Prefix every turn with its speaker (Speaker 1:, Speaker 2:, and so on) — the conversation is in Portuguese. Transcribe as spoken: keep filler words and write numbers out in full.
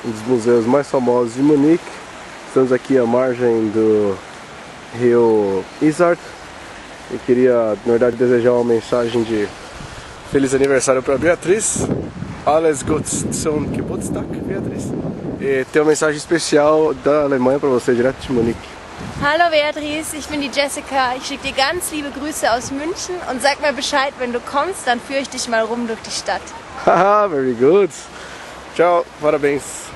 Speaker 1: um dos museus mais famosos de Munique. Estamos aqui à margem do rio Isar. Eu queria, na verdade, desejar uma mensagem de feliz aniversário para Beatriz. Alles Gute zum Geburtstag, Beatriz. E tem uma mensagem especial da Alemanha para você, direto de Munique.
Speaker 2: Hallo Beatrice, ich bin die Jessica. Ich schicke dir ganz liebe Grüße aus München und sag mir Bescheid, wenn du kommst, dann führe ich dich mal rum durch die Stadt.
Speaker 1: Haha, very good. Tchau, parabéns.